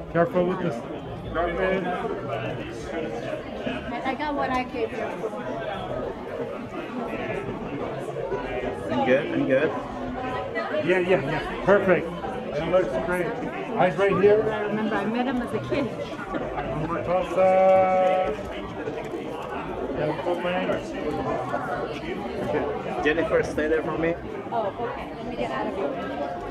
Careful with this carpet. I got what I came here for. I'm good. I'm good. Yeah, yeah, yeah. Perfect. That looks great. Eyes right here. I remember I met him as a kid. One more toss up. Careful, man. Jennifer, stay there for me. Oh, okay. Let me get out of here.